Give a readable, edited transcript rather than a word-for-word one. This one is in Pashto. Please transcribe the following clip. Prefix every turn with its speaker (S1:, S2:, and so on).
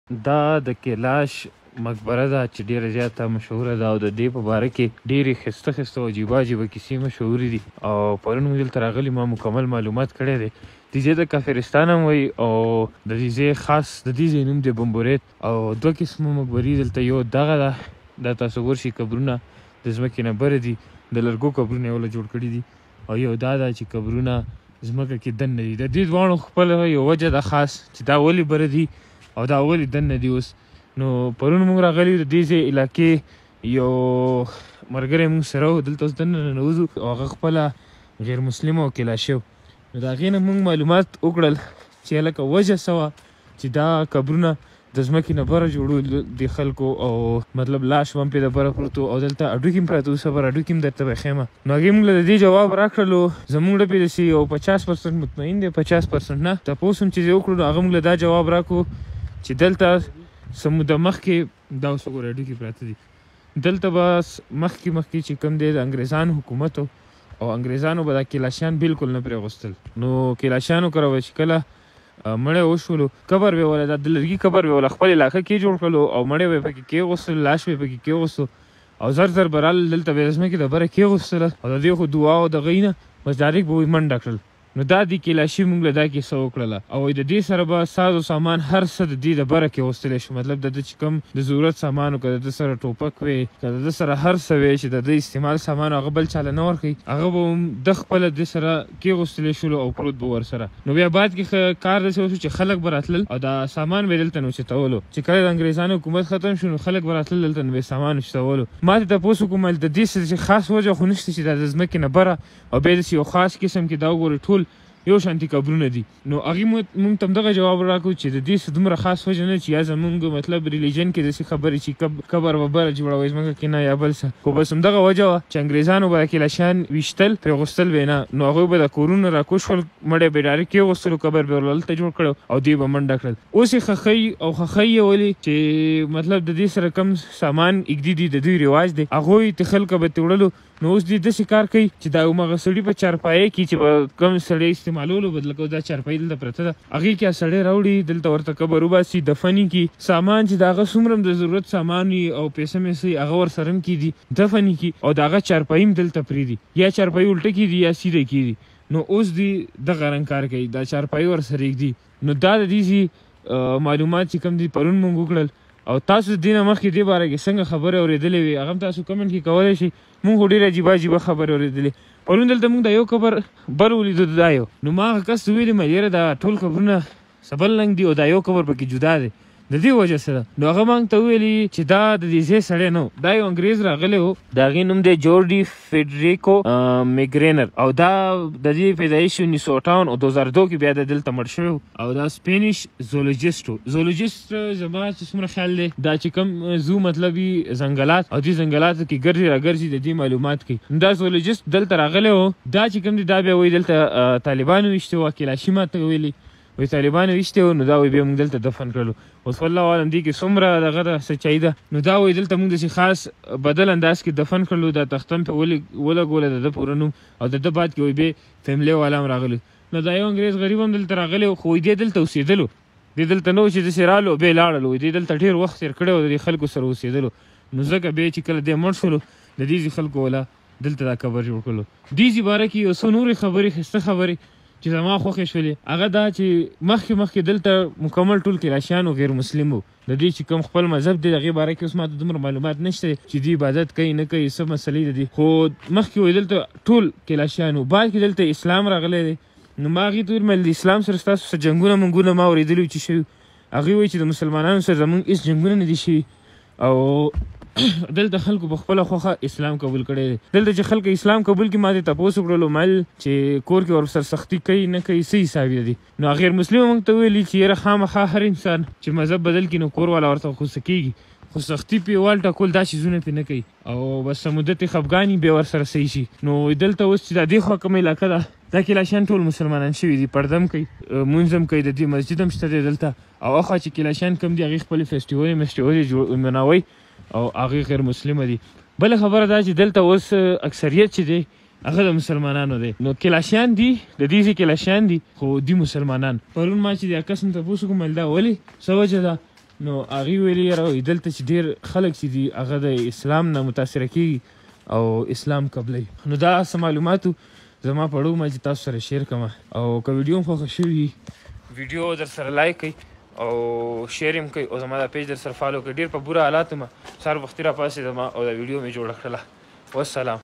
S1: دا د کیلاش مقبره ده چې ډیره زیاته مشهوره ده او د دې په باره کې ډیرې ښایسته ښایسته او عجیبه عجیبه کیسې مشهورې دي او پرون موږ دلته راغلي ما مکمل معلومات کړی دی. دې ځای ته کافرستان هم وایي او د دې ځای خاص د دې ځای نوم دی بمبورید او دوه قسمه مقبرې دلته یو دغه ده دا تاسو ورشئ قبرونه د ځمکې نه بره دي د لرګو قبرونه یې وله جوړ کړي دي او یو دا ده چې قبرونه ځمکه کې دننه دي. د دې دواړو خپله یو وجه ده خاص چې دا ولې بره دي او دا ولې دننه دي. اوس نو پرون موږ راغلي د دې ځای علاقې یو ملګری موږ سره و دلته اوس دننه ننوځو او هغه خپله غیر مسلم او کلاشي و. نو د هغې نه موږ معلومات وکړل چې هلکه وجه څه وه چې دا قبرونه د ځمکې نه بره جوړول د خلکو او مطلب لاش هم پرې د بره پروت او دلته هډوکي هم پراته و. صبر هډوکي هم درته وښیم. نو هغې موږ له د دې جواب راکړلو زموږ ډپې داسې یو 50% مطمئن دی 50% نه تپوس هم چې یې وکړو نو هغه موږ له دا جواب راکړو چې دلته څه موده مخکې دا اوس وګوره هډوکي پراته دي دلته به مخکې چې کوم دی د انګریزانو حکومت او انګریزانو به دا کیلاشیان بالکل نه پرې اغوستل. نو کیلاشیانو کره به چې کله مړی وشولو قبر به یې وله دا د لرګي قبر به یې وله خپل علاقه کې جوړ کړلو او مړی به یې پکې کېغوستل لاش به یې پکې کېغوستو او زر به رالل دلته به یې د ځمکې د بره کېغوستله او د دې خو دعا او د هغې نه بس ډایرکټ به وایي منډه کړل. نو دا د کیلاشي موږ له دا کیسه وکړله او د دې سره به ساز و سامان هر څه د دې د بره کېغوستلی شو. مطلب د ده چې کوم د ضرورت سامان و که د ده سره ټوپک وی که د ده سره هر څه وی چې د ده استعمال سامان هغه بل چاله نه ورکوي هغه به هم د خپله دې سره کېغوستلی شولو او پروت به ورسره. نو بیا بعد کې کار داسې وشو چې خلک به راتلل او دا سامان به یې دلته نه اوچتولو. چې کله د انګریزانو حکومت ختم شو نو خلک به راتلل دلته نو به یې سامان اوچتولو. ما ته تپوس وکړو د دې څه خاص وجه خو نشته چې دا د ځمکې نه بره او بیا داسې یو خاص قسم کې دا وګورئ ټول یو شانتي قبرونه دي. نو هغې موږ ته هم دغه جواب راکړو چې د دې څه دومره خاص وجه نه چې یا زموږ مطلب ریلیجن کې داسې خبرې چې قبر به بره جوړوئ ځمکه کې نه یا بل څه خو بس همدغه وجه وه چې انګریزانو به کیلاشیان ویشتل پرې غوستل به یې نه. نو هغوی به د کورونه راکوز شول مړی به یې ډایرکټ کېغوستلو قبر به یې هلته جوړ کړی او دوی به منډه کړل. اوس یې خښۍ او خښۍ یې ولې چې مطلب د دې سره کم سامان اږدي دي د دوی رواج دی هغوی ته خلکه به ترې وړلو. نو اوس دوی داسې کار کوي چې دا همغه سړي په چارپایۍ کې چې به کوم سړی استعمالولو به لکه دا چارپایي دلته پرته ده هغې کې سړی راوړي دلته ورته قبر وباسي دفن یې کړي سامان چې د هغه څومره هم د ضرورت سامان وي او پیسه میسه وي هغه ورسره هم کېږدي دفن یې کړي او د هغه چارپایي هم دلته پرېږدي یا چارپایي الټه کېږدي یا سیده کېږدي. نو اوس دوی دغه رنګ کار کوي دا چارپایي ورسره ږدي. نو دا د دې معلومات چې کوم دي پرون موږ وکړل او تاسو د دې نه مخکې دې باره کې څنګه خبرې اورېدلې وي هغه هم تاسو کمنټ کې کولی شئ. موږ خو ډېرې عجیبه عجیبه خبرې اورېدلې. پرون دلته موږ د یو قبر بل ولیدو دا یو نو ما هغه کس ته ویلې مې یاره دا ټول قبرونه څه بل رنګ دي او دا یو قبر پکې جدا دی د دې وجه څه ده. نو هغه ما ته وویلي چې دا د دې ځای سړی نه و دا یو انګریز راغلی و د هغې نوم دی جورډي فیډریکو میګرینر او دا د دې پیدایش 1958 او 2002 کې بیا د دلته مړ شوی او دا سپینش زولوجیسټ و. زولوجیسټ زما چې څومره خیال دی دا چې کوم زو مطلب وي ځنګلات او دې ځنګلاتو کې ګرځي راګرځي د دې معلومات کوي. دا زولوجیسټ دلته راغلی و دا چې کوم دی دا بیا وایي دلته طالبانو ویشتې و کلاشي ماته ویلي وایي طالبانو ویشتې و نو دا وایي بیا موږ دلته دفن کړلو. اوس والله عالم دې کې څومره دغه ده سچایي ده. نو دا وایي دلته موږ داسې خاص بدل انداز کې دفن کړلو دا تختن پې ولګوله د ده پوره نوم او د ده بعد کې وایي بیا فیملی والا هم راغلي. نو دا یو انګریز غریب هم دلته راغلی خو وایي دې دلته اوسېدلو دې دلته نه و چې داسې رالو بیا یې لاړل وایي دې دلته ډېر وخت تېر کړی و د دې خلکو سره اوسېدلو. نو ځکه بیا چې کله دې مړ شولو د دې خلکو والا دلته دا قبر جوړ کړلو. دې باره کې یو څو نورې خبرې ښایسته خبرې چې زما خوښې شولې هغه دا چې مخکې دلته مکمل ټول کلاشیان او غیر مسلم وو. د دې چې کوم خپل مذهب دی د هغې باره کې اوس ما ته دومره معلومات نشته چې دوی عبادت کوي نه کوي څه مسلې د دې خو مخکې وایي دلته ټول کلاشیان وو. بعد کې دلته اسلام راغلی دی. نو ما هغې ته ویل د اسلام سره ستاسو څه جنګونه منګونه ما اورېدلي چې شوي هغې وایي چې د مسلمانانو سره زموږ هېڅ جنګونه نه دي شوي او دلته خلکو په خپله خوښه اسلام قبول کړی دی. دلته چې خلک اسلام قبول کړي ما دې تپوس وکړلو مل چې کور کې ورسره سختي کوي نه کوي څه حساب دي. نو غیر مسلم موږ ته ویلي چې یاره خامخا هر انسان چې مذهب بدل کړي نو کور والا ورته خوښه کېږي خو سختي پې والټه کول دا چیزونه پې نه کوي او بس مدت یې خفګان بیا ورسره صحیح شي. نو دلته اوس چې دا دې خوا کومه علاقه ده دا کلاشیان ټول مسلمانان شوي دي پرده هم کوي مونځ هم کوي د دې مسجد هم شته دی دلته او اخوا چې کلاشیان کوم دي هغې خپلې فیسټیولې مناوئ او هغې غیر مسلمه دي. بله خبره دا چې دلته اوس اکثریت چې دی هغه د مسلمانانو دی. نو کلاشیان دي د دې کلاشیان دي خو دي مسلمانان. پرون ما چې د کس نه تپوس وکړم دا ولې څه وجه ده نو هغې ویلي یاره دلته چې ډېر خلک چې دي هغه د اسلام نه متاثره کېږي او اسلام قبلوي. نو دا څه معلوماتو زما په اړه ما چې تاسو سره شیر کړم او که ویډیو هم خوښه شوي ویډیو در سره لایک کړئ او شیر هم کوئ او زما دا پیج در سره فالو کړئ. ډېر په بوره حالاتو ما سهار وختي راپاڅېدم او دا ویډیو مې جوړه کړله. والسلام.